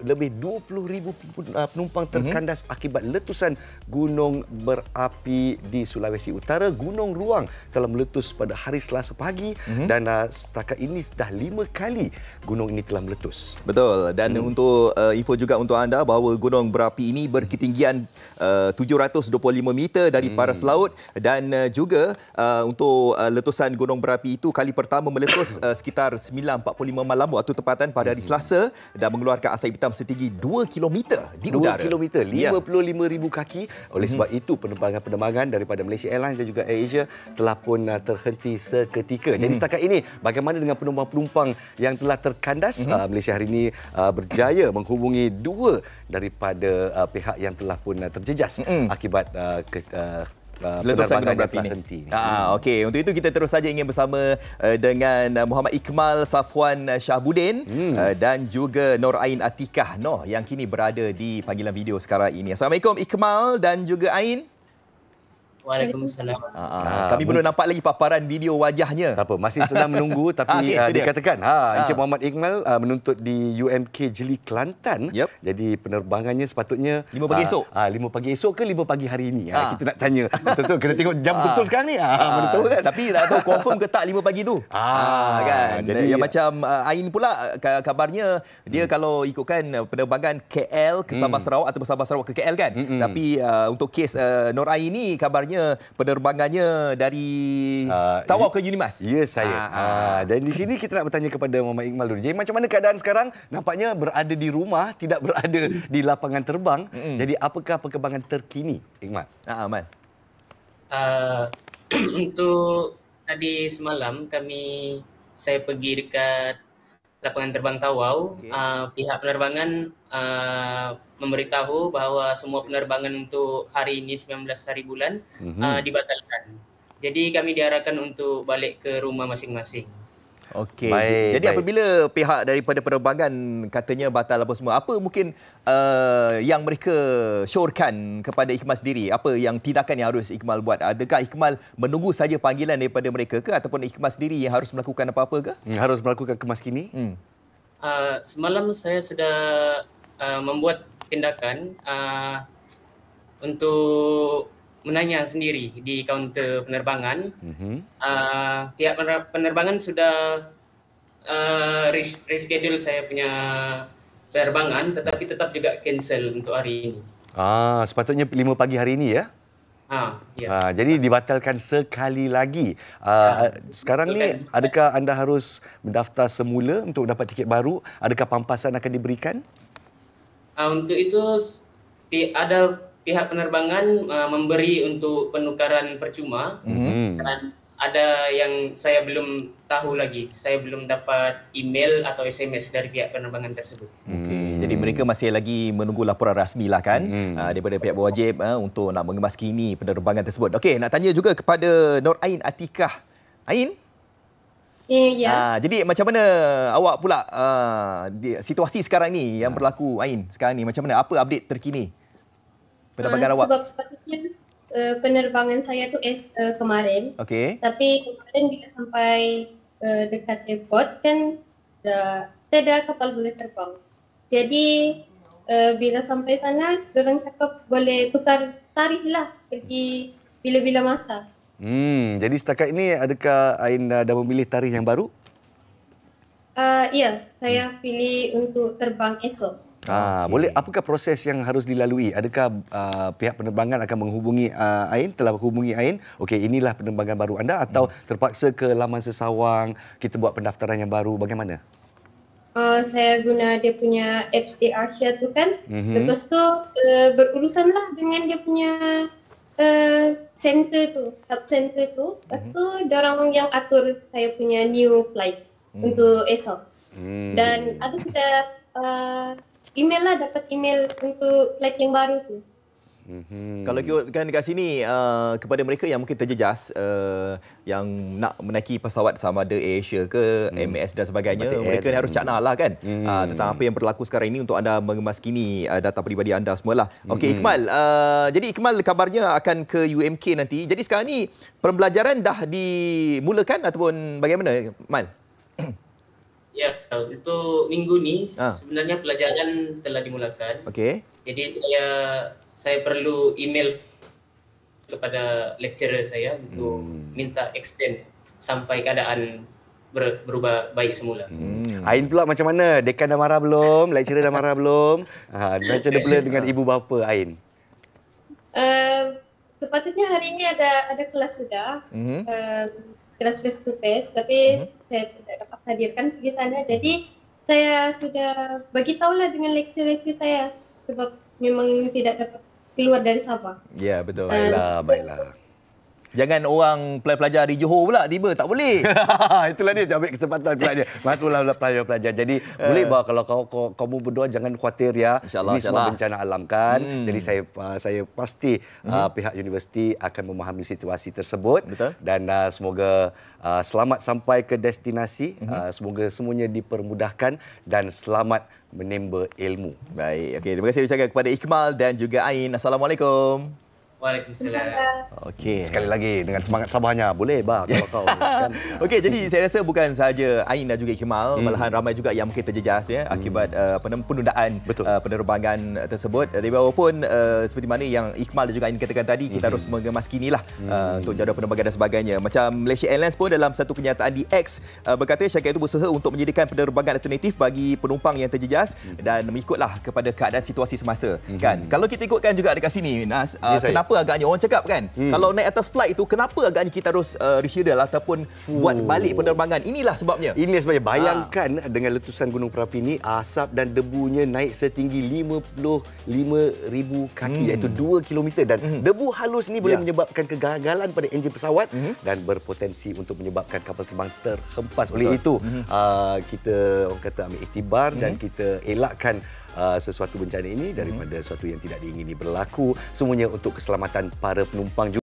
lebih 20,000 penumpang terkandas akibat letusan gunung berapi di Sulawesi Utara. Gunung Ruang telah meletus pada hari Selasa pagi dan setakat ini dah 5 kali gunung ini telah meletus. Betul. Dan untuk info juga untuk anda bahawa gunung berapi ini berketinggian 725 meter dari paras laut dan juga untuk letusan gunung berapi itu kali pertama meletus sekitar 9.45 malam waktu tempatan pada hari Selasa dan mengeluarkan asap hitam setinggi 2 km di udara. 2 km, 55,000 kaki. Oleh sebab itu penerbangan-penerbangan daripada Malaysia Airlines dan juga AirAsia telah pun terhenti seketika. Jadi setakat ini bagaimana dengan penumpang-penumpang yang telah terkandas? Malaysia hari ini berjaya menghubungi 2 daripada pihak yang telah pun terjejas akibat letusan gunung berapi ini. Okey, untuk itu kita terus saja ingin bersama dengan Muhammad Ikmal Safwan Shahbudin dan juga Nur Ain Atikah yang kini berada di panggilan video sekarang ini. Assalamualaikum Ikmal dan juga Ain. Waalaikumsalam. Kami belum nampak lagi paparan video wajahnya. Tak apa, masih sedang menunggu tapi dikatakan Encik Muhammad Ikmal menuntut di UMK Jeli Kelantan. Jadi penerbangannya sepatutnya 5 pagi esok. 5 pagi esok ke 5 pagi hari ini? Kita nak tanya. Betul, kena tengok jam betul sekarang ni. Mana tahu kan. Tapi tak tahu confirm ke tak 5 pagi tu. Kan. Jadi yang macam Ain pula kabarnya dia kalau ikutkan penerbangan KL ke Sabah Sarawak atau Sabah Sarawak ke KL kan. Tapi untuk kes Nur Ain ni kabarnya penerbangannya dari Tawau ke Unimas. Ya, saya. Dan di sini kita nak bertanya kepada Muhammad Ikmal dulu. Jadi macam mana keadaan sekarang? Nampaknya berada di rumah, tidak berada di lapangan terbang. Jadi apakah perkembangan terkini, Ikmal? Aman. Untuk tadi semalam saya pergi dekat lapangan terbang Tawau. Pihak penerbangan memberitahu bahawa semua penerbangan untuk hari ini 19 hari bulan dibatalkan. Jadi kami diarahkan untuk balik ke rumah masing-masing. Okey. Jadi apabila pihak daripada penerbangan katanya batal apa semua, apa mungkin yang mereka syorkan kepada Ikmal sendiri? Apa yang tindakan yang harus Ikmal buat? Adakah Ikmal menunggu saja panggilan daripada mereka ke ataupun Ikmal sendiri yang harus melakukan apa-apa ke? Harus melakukan kemas kini? Semalam saya sudah membuat tindakan untuk menanya sendiri di kaunter penerbangan. Pihak penerbangan sudah reschedule saya punya penerbangan tetapi tetap juga cancel untuk hari ini. Sepatutnya 5 pagi hari ini ya? Jadi dibatalkan sekali lagi. Sekarang ni adakah anda harus mendaftar semula untuk dapat tiket baru? Adakah pampasan akan diberikan? Untuk itu ada pihak penerbangan memberi untuk penukaran percuma dan ada yang saya belum tahu lagi. Saya belum dapat email atau SMS dari pihak penerbangan tersebut. Jadi mereka masih lagi menunggu laporan rasmi lah kan daripada pihak berwajib untuk nak mengemaskini penerbangan tersebut. Okey, nak tanya juga kepada Nur Ain Atikah. Ain? Ya. Jadi macam mana awak pula situasi sekarang ni yang berlaku Ain sekarang ni macam mana? Apa update terkini penerbangan awak? Sebab sepatutnya penerbangan saya tu kemarin. Okey. Tapi kemarin bila sampai dekat airport kan ada kapal boleh terbang. Jadi bila sampai sana orang cakap boleh tukar tarikh lah pergi bila-bila masa. Jadi setakat ini adakah Ain dah memilih tarikh yang baru? Ya, saya pilih untuk terbang esok. Boleh. Apakah proses yang harus dilalui? Adakah pihak penerbangan akan menghubungi Ain, telah menghubungi Ain? Okey, inilah penerbangan baru anda atau terpaksa ke laman sesawang, kita buat pendaftaran yang baru, bagaimana? Saya guna dia punya apps AirAsia tu kan. Lepas tu berurusanlah dengan dia punya center tu, hub center tu. Lepas tu diorang yang atur saya punya new flight untuk esok. Dan ada sudah email lah, dapat email untuk flight yang baru tu. Kalau ikutkan dekat sini kepada mereka yang mungkin terjejas yang nak menaiki pesawat sama ada AirAsia ke MAS dan sebagainya, mereka ni harus cakna lah kan tentang apa yang berlaku sekarang ini untuk anda mengemaskini data peribadi anda semualah. Okey Ikmal, jadi Ikmal kabarnya akan ke UMK nanti. Jadi sekarang ni pembelajaran dah dimulakan ataupun bagaimana Ikmal? Ya, untuk minggu ni sebenarnya pelajaran telah dimulakan. Okey. Jadi saya perlu email kepada lecturer saya untuk minta extend sampai keadaan berubah baik semula. Ain pula macam mana? Dekan dah marah belum? Lecturer dah marah belum? Macam mana pula dengan ibu bapa Ain? Sepatutnya hari ini ada kelas sudah, kelas face to face, tapi saya tidak dapat hadirkan pergi sana. Jadi saya sudah bagi tahulah dengan lecturer saya sebab memang tidak dapat keluar dari Sabah. Ya, betul. Baiklah. Jangan orang pelajar di Johor pula tiba, tak boleh. Itulah dia, ambil kesempatan pula dia. Matulah pelajar-pelajar. Jadi boleh bah kalau kamu berdua jangan khawatir ya. InsyaAllah, ini semua bencana alam kan. Jadi saya pasti pihak universiti akan memahami situasi tersebut. Betul. Dan semoga selamat sampai ke destinasi. Semoga semuanya dipermudahkan dan selamat menimba ilmu. Baik, okey. Terima kasih ucapkan kepada Iqmal dan juga Ain. Assalamualaikum. Waalaikumsalam. Okey. Sekali lagi dengan semangat Sabahnya. Boleh bah kalau kau kan. Okey, jadi saya rasa bukan sahaja Ain dan juga Iqmal, malahan ramai juga yang mungkin terjejas ya akibat penundaan penerbangan tersebut. Tapi walaupun seperti mana yang Iqmal dan juga Ain katakan tadi, kita harus mengemaskinilah untuk jadual penerbangan dan sebagainya. Macam Malaysia Airlines pun dalam satu kenyataan di X berkata syarikat itu berusaha untuk menyediakan penerbangan alternatif bagi penumpang yang terjejas dan mengikutlah kepada keadaan situasi semasa kan. Kalau kita ikutkan juga dekat sini Nas, kenapa agaknya orang cakap kan, kalau naik atas flight itu kenapa agaknya kita harus reschedule ataupun buat balik penerbangan? Inilah sebabnya. Inilah sebabnya. Bayangkan dengan letusan gunung berapi ini, asap dan debunya naik setinggi 55,000 kaki iaitu 2 km dan debu halus ini boleh menyebabkan kegagalan pada enjin pesawat dan berpotensi untuk menyebabkan kapal terbang terhempas. Oleh itu kita orang kata ambil iktibar dan kita elakkan sesuatu bencana ini daripada sesuatu yang tidak diingini berlaku. Semuanya untuk keselamatan para penumpang juga.